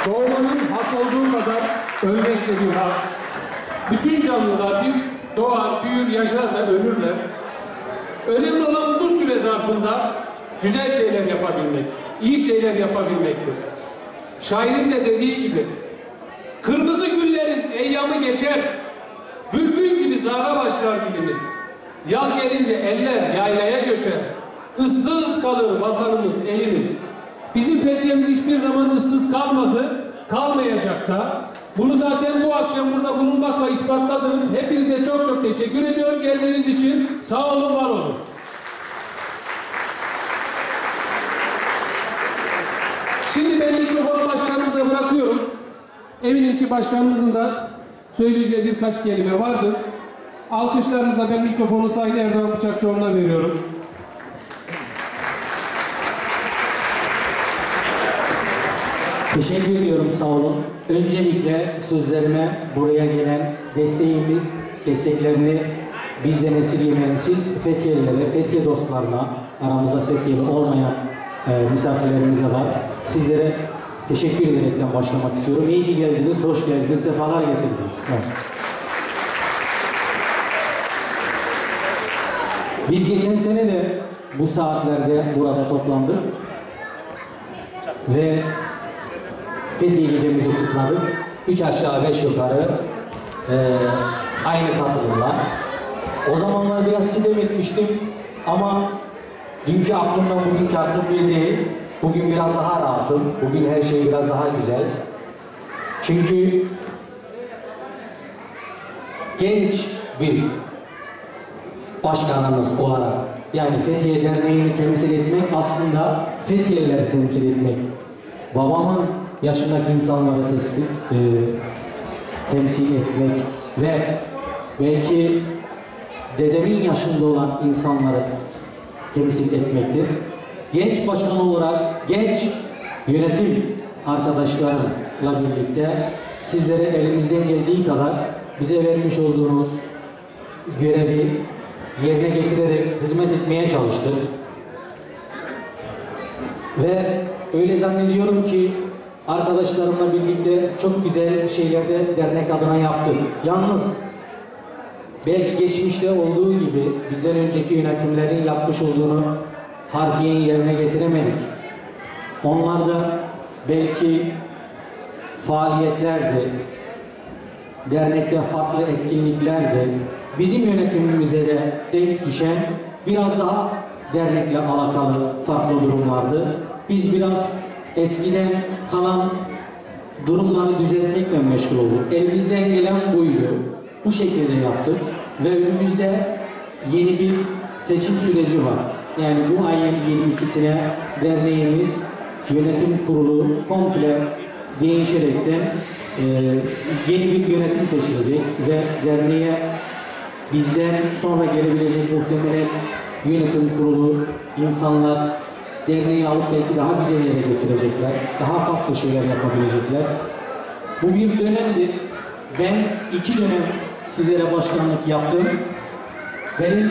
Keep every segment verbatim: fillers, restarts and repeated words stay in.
Doğmanın hak olduğu kadar ölmek de bir hak. Bütün canlılar bir doğar, büyür, yaşar da ölürler. Önemli olan bu süre zarfında güzel şeyler yapabilmek, iyi şeyler yapabilmektir. Şairin de dediği gibi, kırmızı güllerin eyyamı geçer, bülbül gibi zara başlar dilimiz. Yaz gelince eller yaylaya göçer, ıssız kalır vatanımız, elimiz. Bizim Fethiye'miz hiçbir zaman ıssız kalmadı, kalmayacak da. Bunu zaten bu akşam burada bulunmakla ispatladınız. Hepinize çok çok teşekkür ediyorum geldiğiniz için. Sağ olun, var olun. Şimdi ben mikrofonu başkanımıza bırakıyorum. Eminim ki başkanımızın da söyleyeceği birkaç kelime vardır. Alkışlarınızla ben mikrofonu Sayın Erdoğan Bıçakçıoğlu'na veriyorum. Teşekkür ediyorum, sağ olun. Öncelikle sözlerime buraya gelen desteğimi, desteklerini bizden esirgemeyen siz Fethiyelilere, Fethiye dostlarına, aramızda Fethiyeli olmayan e, misafirlerimiz de var. Sizlere teşekkür ederekten başlamak istiyorum. İyi ki geldiniz, hoş geldiniz, sefalar getirdiniz. Evet. Biz geçen sene de bu saatlerde burada toplandık ve Fethiye gecemizi kutladık. Üç aşağı beş yukarı e, aynı katılımla. O zamanlar biraz sitem etmiştim ama dünkü aklımla bugünkü aklım bir değil. Bugün biraz daha rahatım. Bugün her şey biraz daha güzel. Çünkü genç bir başkanımız olarak, yani Fethiye Derneği'ni temsil etmek aslında Fethiyelileri temsil etmek. Babamın yaşındaki insanları teslim, e, temsil etmek ve belki dedemin yaşında olan insanları temsil etmektir. Genç başkan olarak genç yönetim arkadaşlarımla birlikte sizlere elimizden geldiği kadar bize vermiş olduğunuz görevi yerine getirerek hizmet etmeye çalıştık. Ve öyle zannediyorum ki arkadaşlarımla birlikte çok güzel şeyler de dernek adına yaptık. Yalnız belki geçmişte olduğu gibi bizden önceki yönetimlerin yapmış olduğunu harfiyen yerine getiremedik. Onlar da belki faaliyetlerdi, dernekte farklı etkinliklerdi. Bizim yönetimimize de denk düşen biraz daha dernekle alakalı farklı durumlardı. Biz biraz eskiden kalan durumları düzeltmekle meşgul olduk. Elimizden gelen buydu. Bu şekilde yaptık ve önümüzde yeni bir seçim süreci var. Yani bu ayın yirmi ikisine derneğimiz yönetim kurulu komple değişerekten e, yeni bir yönetim seçilecek ve derneğe bizden sonra gelebilecek muhtemelen yönetim kurulu insanlar derneği alıp belki daha güzel yere götürecekler, daha farklı şeyler yapabilecekler. Bu bir dönemdir. Ben iki dönem sizlere başkanlık yaptım. Benim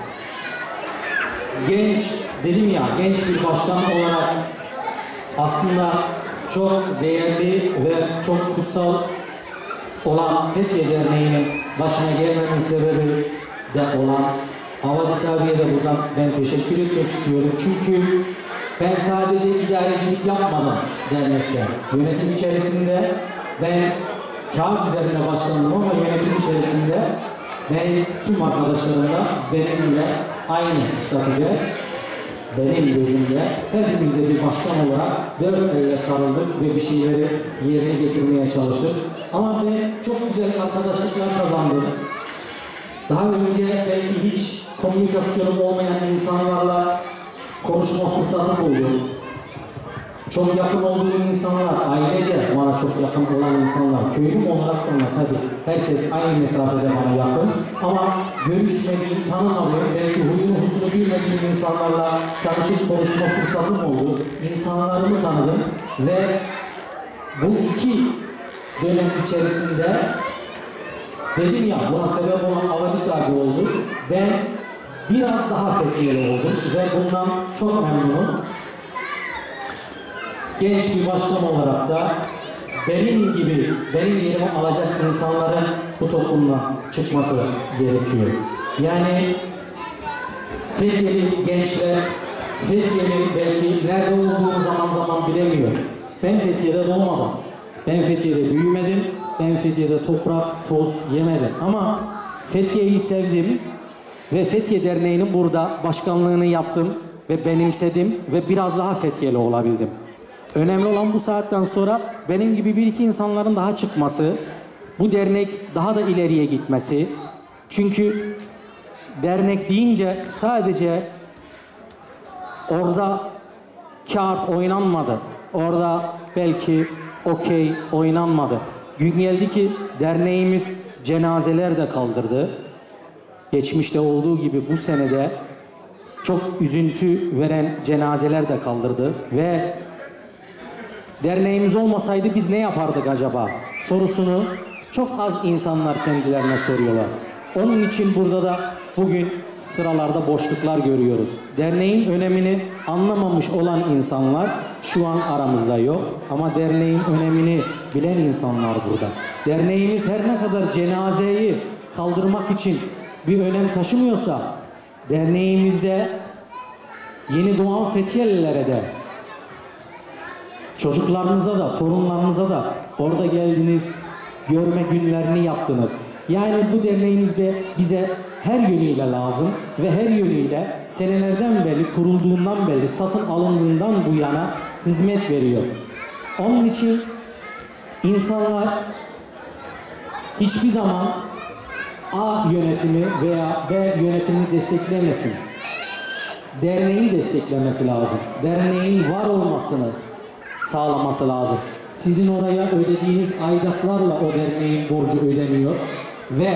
genç, dedim ya, genç bir başkan olarak aslında çok değerli ve çok kutsal olan Fethiye Derneği'nin başına gelmemin sebebi de olan Havadis abiye de buradan ben teşekkür etmek istiyorum. Çünkü ben sadece idarecilik yapmadım dernekte. Yönetim içerisinde ben kağıt üzerine başlandım ama yönetim içerisinde ben tüm arkadaşlarımla benimle aynı statüde, benim gözümde hepimizde bir başkan olarak dört elle sarıldık ve bir şeyleri yerine getirmeye çalıştık. Ama ben çok güzel arkadaşlıklar kazandım. Daha önce belki hiç komünikasyonum olmayan insanlarla konuşma fırsatı buldum. Çok yakın olduğum insanlar, ailece bana çok yakın olan insanlar, köylüm olarak onlar tabii herkes aynı mesafede bana yakın. Ama görüşmediğim, tanımadığım, belki huyunu huzunu bilmediğim insanlarla tanışıp konuşma fırsatım oldu. İnsanlarımı tanıdım ve bu iki dönem içerisinde dedim ya, buna sebep olan Havadis abi oldu. Ben biraz daha Fethiyeli oldum ve bundan çok memnunum. Genç bir başkan olarak da benim gibi, benim yerimi alacak insanların bu toplumdan çıkması gerekiyor. Yani Fethiye'li gençler, Fethiye'li belki nerede olduğunu zaman zaman bilemiyor. Ben Fethiye'de doğmadım. Ben Fethiye'de büyümedim. Ben Fethiye'de toprak, toz yemedim. Ama Fethiye'yi sevdim ve Fethiye Derneği'nin burada başkanlığını yaptım ve benimsedim ve biraz daha Fethiye'li olabildim. Önemli olan bu saatten sonra benim gibi bir iki insanların daha çıkması, bu dernek daha da ileriye gitmesi. Çünkü dernek deyince sadece orada kağıt oynanmadı. Orada belki okey oynanmadı. Gün geldi ki derneğimiz cenazeler de kaldırdı. Geçmişte olduğu gibi bu senede çok üzüntü veren cenazeler de kaldırdı ve derneğimiz olmasaydı biz ne yapardık acaba sorusunu çok az insanlar kendilerine soruyorlar. Onun için burada da bugün sıralarda boşluklar görüyoruz. Derneğin önemini anlamamış olan insanlar şu an aramızda yok. Ama derneğin önemini bilen insanlar burada. Derneğimiz her ne kadar cenazeyi kaldırmak için bir önem taşımıyorsa, derneğimizde yeni doğan Fethiyelilere de, çocuklarınıza da, torunlarınıza da orada geldiniz, görme günlerini yaptınız. Yani bu derneğimiz bize her yönüyle lazım ve her yönüyle senelerden beri, kurulduğundan beri, satın alındığından bu yana hizmet veriyor. Onun için insanlar hiçbir zaman A yönetimi veya B yönetimini desteklemesin. Derneği desteklemesi lazım. Derneğin var olmasını sağlaması lazım. Sizin oraya ödediğiniz aidatlarla o derneğin borcu ödeniyor ve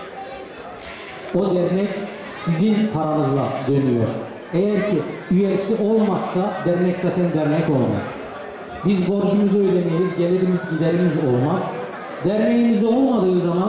o dernek sizin paranızla dönüyor. Eğer ki üyesi olmazsa dernek zaten dernek olmaz. Biz borcumuzu ödemeyiz, gelirimiz giderimiz olmaz. Derneğimizde olmadığı zaman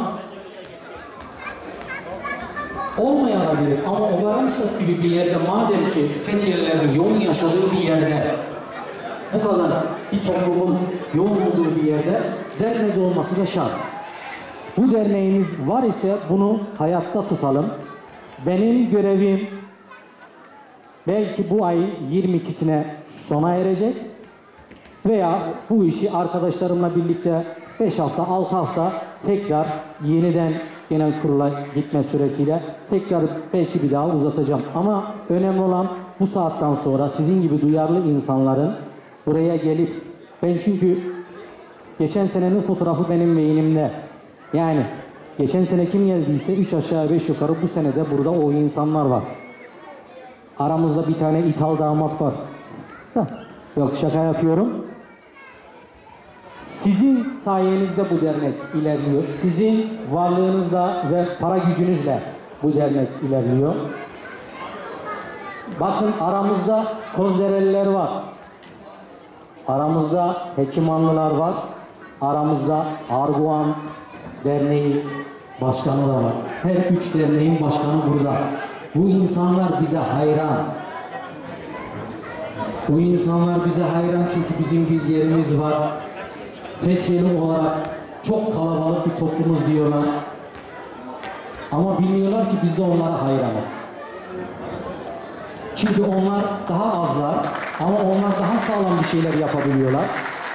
olmayabilir ama Ogarançlık gibi bir yerde, madem ki Fethiyelilerin yoğun yaşadığı bir yerde, bu kadar bir toplumun yoğun olduğu bir yerde dernek olması da şart. Bu derneğimiz var ise bunu hayatta tutalım. Benim görevim belki bu ay yirmi ikisine sona erecek veya bu işi arkadaşlarımla birlikte beş hafta, altı hafta tekrar yeniden genel kurula gitme suretiyle tekrar belki bir daha uzatacağım. Ama önemli olan bu saatten sonra sizin gibi duyarlı insanların buraya gelip, ben çünkü geçen senenin fotoğrafı benim beynimde. Yani geçen sene kim geldiyse üç aşağı beş yukarı bu senede burada o insanlar var. Aramızda bir tane ithal damat var. Da, yok şaka yapıyorum. Sizin sayenizde bu dernek ilerliyor. Sizin varlığınızla ve para gücünüzle bu dernek ilerliyor. Bakın aramızda Kozdereliler var. Aramızda Hekimanlılar var. Aramızda Arguan Derneği başkanı da var. Her üç derneğin başkanı burada. Bu insanlar bize hayran. Bu insanlar bize hayran çünkü bizim bir yerimiz var. Fethiyeli olarak çok kalabalık bir toplumuz diyorlar. Ama bilmiyorlar ki biz de onlara hayranız. Çünkü onlar daha azlar ama onlar daha sağlam bir şeyler yapabiliyorlar.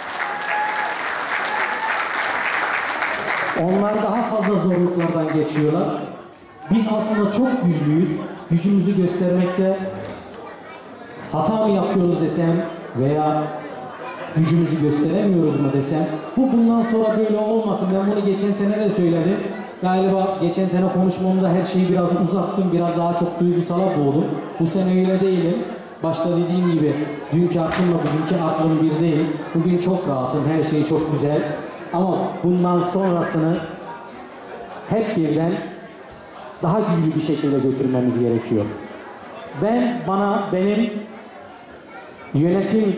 Onlar daha fazla zorluklardan geçiyorlar. Biz aslında çok güçlüyüz. Gücümüzü göstermekte hata mı yapıyoruz desem veya gücümüzü gösteremiyoruz mu desem, bu bundan sonra böyle olmasın. Ben bunu geçen sene de söyledim. Galiba geçen sene konuşmamda her şeyi biraz uzattım, biraz daha çok duygusala boğdum. Bu sene öyle değilim. Başta dediğim gibi dünkü aklımla bugünkü aklım bir değil. Bugün çok rahatım, her şey çok güzel. Ama bundan sonrasını hep birden daha güçlü bir şekilde götürmemiz gerekiyor. Ben, bana, benim yönetim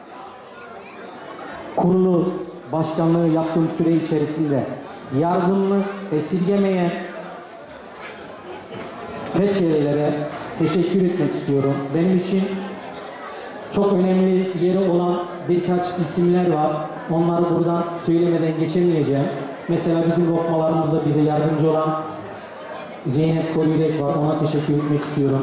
kurulu başkanlığı yaptığım süre içerisinde yardımını esirgemeyen Fethiyelilere teşekkür etmek istiyorum. Benim için çok önemli yeri olan birkaç isimler var. Onları buradan söylemeden geçemeyeceğim. Mesela bizim lokmalarımızda bize yardımcı olan Zeynep Kolürek var. Ona teşekkür etmek istiyorum.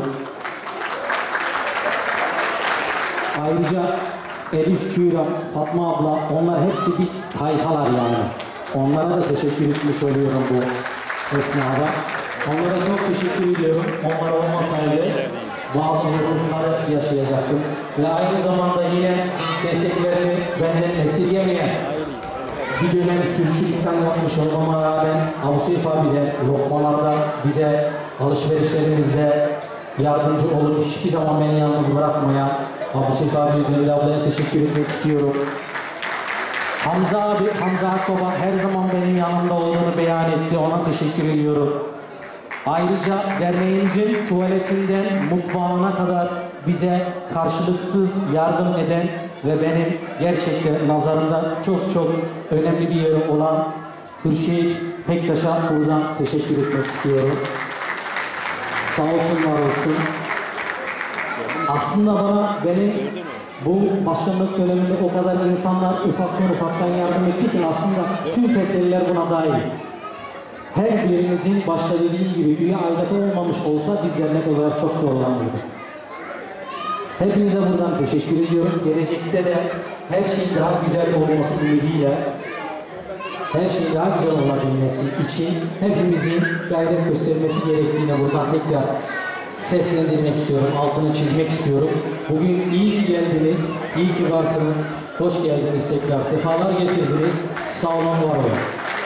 Ayrıca Elif Küram, Fatma abla, onlar hepsi bir tayfalar yani. Onlara da teşekkür etmiş oluyorum bu esnada. Onlara çok teşekkür ediyorum. Onlar olmasaydı bazı zorlukları yaşayacaktım. Ve aynı zamanda yine desteklerini benden esirgemeyen, bir dönem sürçülisan yapmış olmama rağmen Abu Seyf abi de lokmalarda bize alışverişlerimizde yardımcı olup hiçbir zaman beni yalnız bırakmayan Abu Seyf abi ve ablaya teşekkür etmek istiyorum. Hamza abi, Hamza Akbaba her zaman benim yanımda olduğunu beyan etti. Ona teşekkür ediyorum. Ayrıca derneğimizin tuvaletinden mutfağına kadar bize karşılıksız yardım eden ve benim gerçekten nazarımda çok çok önemli bir yeri olan Hürşehit Pektaş'a buradan teşekkür etmek istiyorum. Sağ olsun, var olsun. Aslında bana benim bu başkanlık döneminde o kadar insanlar ufaktan ufaktan yardım etti ki aslında tüm fetheliler buna dahil. Her birimizin başta dediği gibi üye aidatı olmamış olsa biz dernek olarak çok zorlanırdık. Hepinize buradan teşekkür ediyorum. Gelecekte de her şeyin daha güzel olması ümidiyle, her şeyin daha güzel olabilmesi için hepimizin gayret göstermesi gerektiğine buradan tekrar seslendirmek istiyorum, altını çizmek istiyorum. Bugün iyi ki geldiniz, iyi ki varsınız, hoş geldiniz tekrar, sefalar getirdiniz, sağ olun, var olun.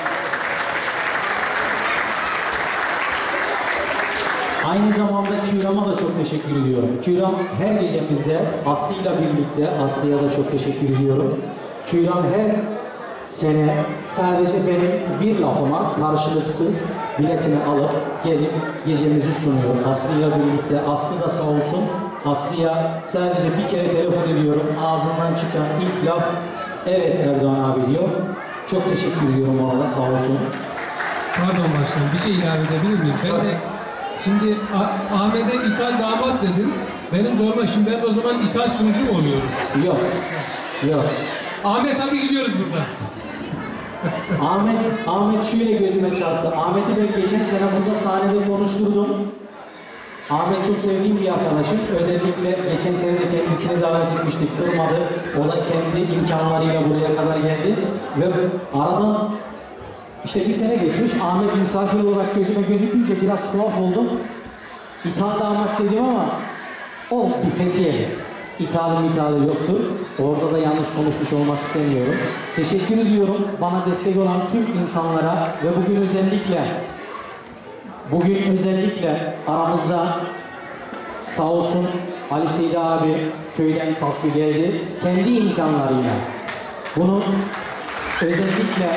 Aynı zamanda Küram'a da çok teşekkür ediyorum. Küram her gecemizde Aslı'yla birlikte, Aslı'ya da çok teşekkür ediyorum. Küram her sene sadece benim bir lafıma karşılıksız biletini alıp gelip gecemizi sunuyor. Aslı'yla birlikte. Aslı da sağ olsun. Aslı'ya sadece bir kere telefon ediyorum. Ağzından çıkan ilk laf evet Erdoğan abi diyor. Çok teşekkür ediyorum ona da, sağ olsun. Pardon başkanım, bir şey ilave edebilir miyim? Ben de şimdi Ahmet'e ithal damat dedin. Benim zoruma, şimdi ben de o zaman ithal sunucu mu oluyorum? Yok. Yok. Ahmet hadi gidiyoruz burada. Ahmet, Ahmet şöyle gözüme çarptı. Ahmet'i ben geçen sene burada sahnede konuşturdum. Ahmet çok sevdiğim bir arkadaşım. Özellikle geçen sene de kendisini davet etmiştik. Kırmadı. O da kendi imkanlarıyla buraya kadar geldi. Ve aradan işte bir sene geçmiş. Ahmet misafir olarak gözüme gözükünce biraz tuhaf oldum. İthal damat dedim ama o bir Fethiye'li. İthalı mithalı yoktur. Orada da yanlış konuşmuş olmak istemiyorum. Teşekkür ediyorum bana destek olan tüm insanlara ve bugün özellikle bugün özellikle aramızda sağ olsun Ali Seydi abi köyden kalktı geldi. Kendi imkanlarıyla. Bunu özellikle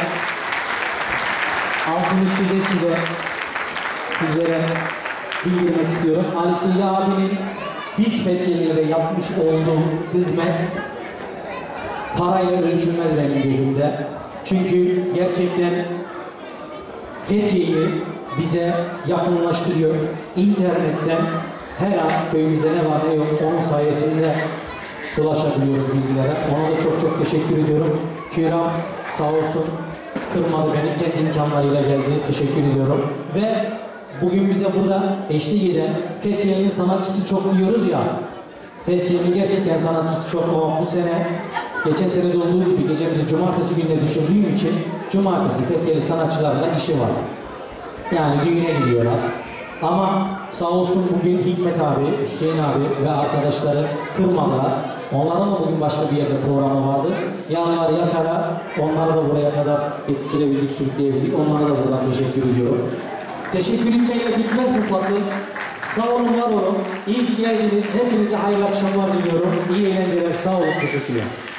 altını çize çize sizlere bildirmek istiyorum. Ali Seydi abinin biz Fethiye'lilere yapmış olduğu hizmet parayla ölçülmez benim gözümde. Çünkü gerçekten Fethiye'yi bize yakınlaştırıyor. İnternetten her an köyümüzde ne var ne yok onun sayesinde ulaşabiliyoruz bilgilere. Ona da çok çok teşekkür ediyorum. Küram sağ olsun kırmadı beni, kendi imkanlarıyla geldi. Teşekkür ediyorum. Ve bugün bize burada eşlik eden Fethiye'nin sanatçısı çok diyoruz ya. Fethiye'nin gerçekten sanatçısı çok ama bu sene geçen sene de olduğu gibi gecemizi cumartesi gününe düşürdüğüm için cumartesi Fethiye'li sanatçılarla işi var. Yani düğüne gidiyorlar. Ama sağ olsun bugün Hikmet abi, Hüseyin abi ve arkadaşları kırmadılar. Onların da bugün başka bir yerde programı vardı. Yanlar yakara, onları da buraya kadar getirebildik, sürükleyebildik. Onlara da buradan teşekkür ediyorum. Teşekkür etmeyle bitmez bu fasıl. Sağ olun, var olun. İyi ki geldiniz. Hepinize hayırlı akşamlar diliyorum. İyi eğlenceler. Sağ olun. Teşekkürler.